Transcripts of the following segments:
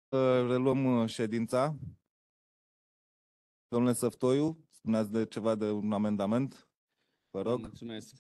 Reluăm ședința. Domnule Săftoiu, spuneați de ceva de un amendament. Vă rog. Mulțumesc.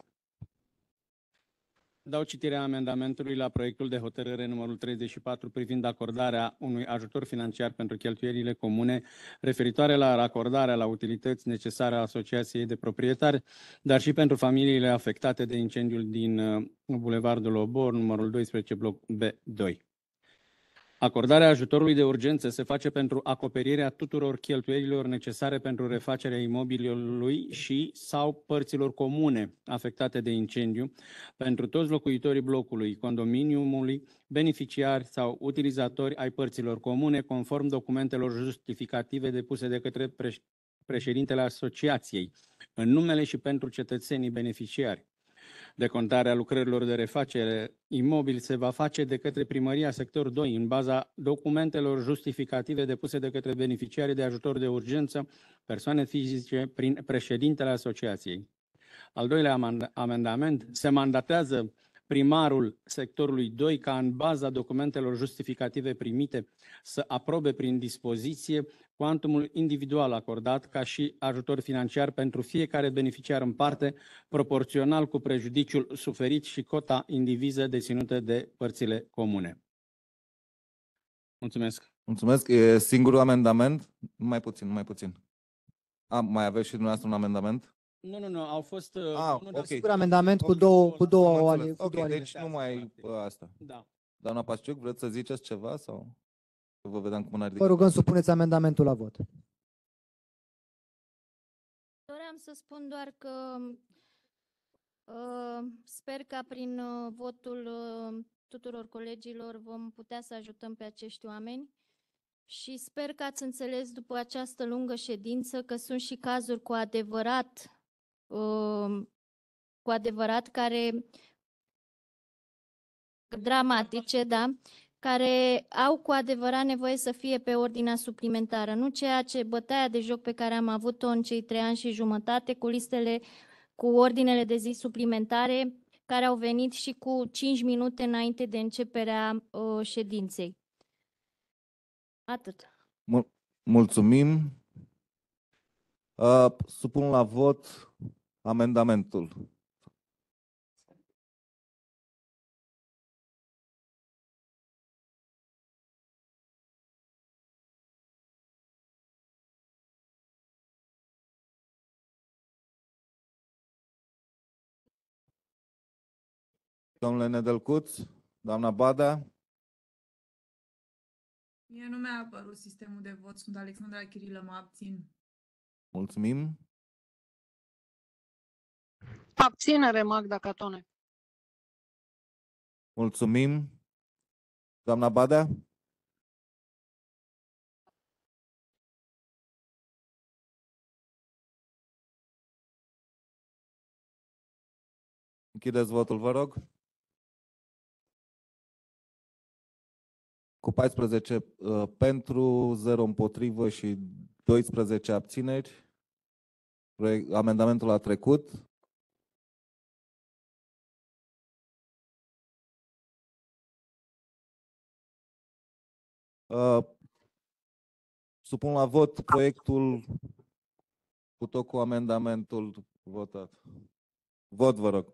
Dau citirea amendamentului la proiectul de hotărâre numărul 34 privind acordarea unui ajutor financiar pentru cheltuielile comune referitoare la racordarea la utilități necesare a Asociației de Proprietari, dar și pentru familiile afectate de incendiul din Bulevardul Obor, numărul 12, bloc B2. Acordarea ajutorului de urgență se face pentru acoperirea tuturor cheltuielilor necesare pentru refacerea imobilului și sau părților comune afectate de incendiu, pentru toți locuitorii blocului, condominiumului, beneficiari sau utilizatori ai părților comune, conform documentelor justificative depuse de către președintele asociației, în numele și pentru cetățenii beneficiari. Decontarea lucrărilor de refacere imobil se va face de către Primăria Sector 2 în baza documentelor justificative depuse de către beneficiarii de ajutor de urgență, persoane fizice, prin președintele asociației. Al doilea amendament: se mandatează primarul sectorului 2 ca în baza documentelor justificative primite să aprobe prin dispoziție cuantumul individual acordat ca și ajutor financiar pentru fiecare beneficiar în parte, proporțional cu prejudiciul suferit și cota indiviză deținută de părțile comune. Mulțumesc. Mulțumesc. E singurul amendament? Mai puțin. Mai aveți și dumneavoastră un amendament? Nu, au fost... ok. Singur amendament cu două Am înțeles. Ok, deci numai asta. Da. Doamna Pasciuc, vreți să ziceți ceva sau să vă vedem cum n-ar Vă rugăm să puneți amendamentul la vot. Doream să spun doar că sper ca prin votul tuturor colegilor vom putea să ajutăm pe acești oameni și sper că ați înțeles după această lungă ședință că sunt și cazuri cu adevărat care dramatice, da, care au cu adevărat nevoie să fie pe ordinea suplimentară, nu ceea ce bătaia de joc pe care am avut-o în cei 3 ani și jumătate cu listele, cu ordinele de zi suplimentare, care au venit și cu 5 minute înainte de începerea ședinței. Atât. Mulțumim. Supun la vot amendamentul. Domnule Nedelcuț, doamna Bada. Mie nu mi-a apărut sistemul de vot, sunt Alexandra Chirilă, mă abțin. Mulțumim. Abținere, Magda Catone. Mulțumim. Doamna Badea? Închideți votul, vă rog. Cu 14 pentru, 0 împotrivă și 12 abțineri. Amendamentul a trecut. Supun la vot proiectul cu tot cu amendamentul votat. Vot, vă rog.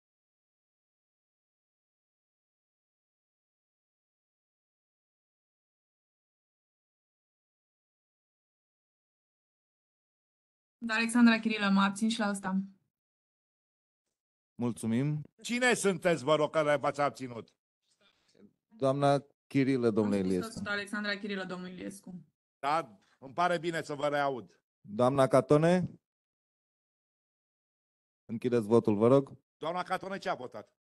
Da, Alexandra Chirilă, mă abțin și la asta. Mulțumim. Cine sunteți, vă rog, care v-ați abținut? Doamna Chirilă, domnule Iliescu. Sunt Alexandra Chirilă, domnul Iliescu. Da, îmi pare bine să vă reaud. Doamna Catone? Închideți votul, vă rog. Doamna Catone, ce a votat?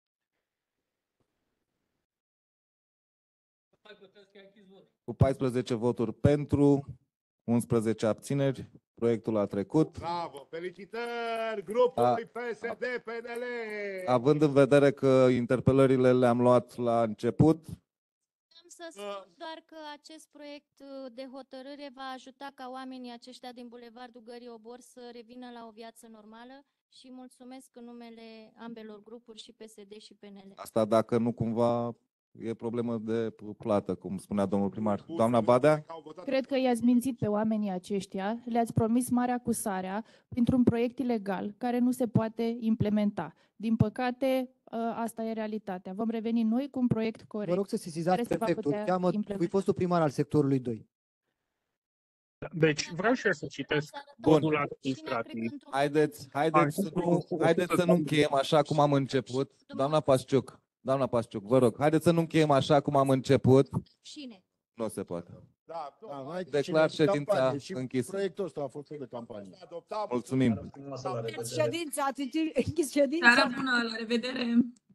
Cu 14 voturi pentru, 11 abțineri, proiectul a trecut. Bravo! Felicitări grupului PSD-PNL! Având în vedere că interpelările le-am luat la început. Am să spun doar că acest proiect de hotărâre va ajuta ca oamenii aceștia din Bulevardul Gării Obor să revină la o viață normală și mulțumesc în numele ambelor grupuri, și PSD și PNL. Asta dacă nu cumva e problemă de plată, cum spunea domnul primar. Busurile Doamna Badea? că au votat Cred că i-ați mințit pe oamenii aceștia, le-ați promis marea cu sarea printr-un proiect ilegal care nu se poate implementa. Din păcate, asta e realitatea. Vom reveni noi cu un proiect Vă corect. rog să sesizați care se va prefectul. putea Cheamă implementa. fostul primar al sectorului 2. Deci vreau și eu să citesc Bun. codul administrativ. Haideți să nu încheiem așa cum am început. Doamna Pasciuc, vă rog, haideți să nu încheiem așa cum am început. Cine? Nu se poate. Da, Declar ședința închisă. Proiectul ăsta a fost de campanie. adoptat. Mulțumim. Seara bună, la revedere!